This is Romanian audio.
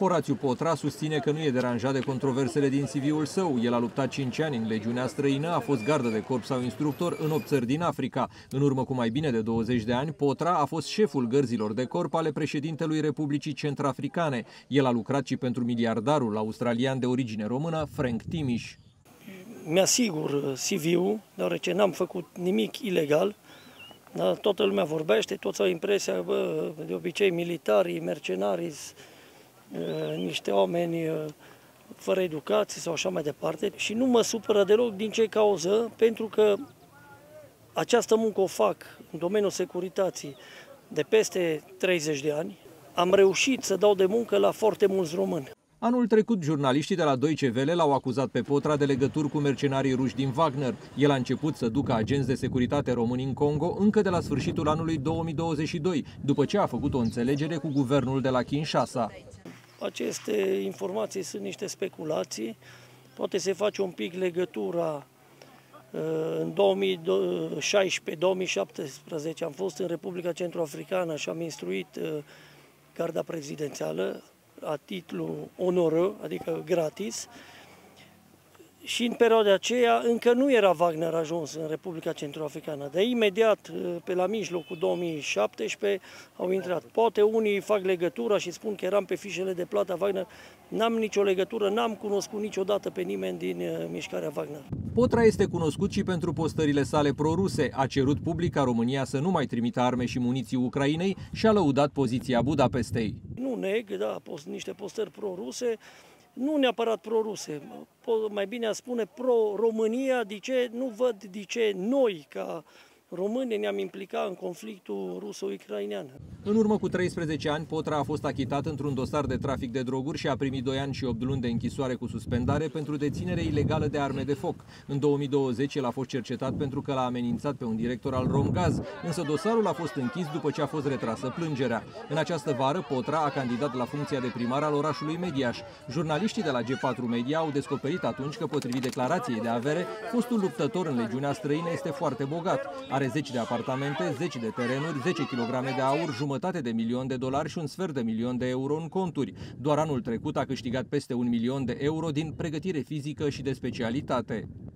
Horațiu Potra susține că nu e deranjat de controversele din CV-ul său. El a luptat 5 ani în legiunea străină, a fost gardă de corp sau instructor în 8 țări din Africa. În urmă cu mai bine de 20 de ani, Potra a fost șeful gărzilor de corp ale președintelui Republicii Centrafricane. El a lucrat și pentru miliardarul australian de origine română, Frank Timiș. Mi-asigur CV-ul, deoarece n-am făcut nimic ilegal. Da, toată lumea vorbește, toți au impresia, de obicei militarii, mercenarii, niște oameni fără educație sau așa mai departe. Și nu mă supără deloc din ce cauză, pentru că această muncă o fac în domeniul securității de peste 30 de ani. Am reușit să dau de muncă la foarte mulți români. Anul trecut, jurnaliștii de la Deutsche Welle l-au acuzat pe Potra de legături cu mercenarii ruși din Wagner. El a început să ducă agenți de securitate români în Congo încă de la sfârșitul anului 2022, după ce a făcut o înțelegere cu guvernul de la Kinshasa. Aceste informații sunt niște speculații. Poate se face un pic legătura. În 2016-2017 am fost în Republica Centrafricană și am instruit garda prezidențială a titlu onoră, adică gratis, și în perioada aceea încă nu era Wagner ajuns în Republica Centrafricană. De imediat, pe la mijlocul 2017, au intrat. Poate unii fac legătura și spun că eram pe fișele de plată a Wagner. N-am nicio legătură, n-am cunoscut niciodată pe nimeni din mișcarea Wagner. Potra este cunoscut și pentru postările sale proruse. A cerut public ca România să nu mai trimită arme și muniții Ucrainei și a lăudat poziția Budapestei. Nu neg, da, niște postări proruse, nu neapărat pro-ruse, mai bine a spune pro-România. De ce? Nu văd de ce noi, ca români, ne-am implicat în conflictul ruso-ucrainean. În urmă cu 13 ani, Potra a fost achitat într-un dosar de trafic de droguri și a primit 2 ani și 8 luni de închisoare cu suspendare pentru deținere ilegală de arme de foc. În 2020, el a fost cercetat pentru că l-a amenințat pe un director al Romgaz, însă dosarul a fost închis după ce a fost retrasă plângerea. În această vară, Potra a candidat la funcția de primar al orașului Mediaș. Jurnaliștii de la G4 Media au descoperit atunci că, potrivit declarației de avere, fostul luptător în legiunea străină este foarte bogat. Are 10 de apartamente, 10 de terenuri, 10 kg de aur, jumătate de milion de dolari și un sfert de milion de euro în conturi. Doar anul trecut a câștigat peste 1 milion de euro din pregătire fizică și de specialitate.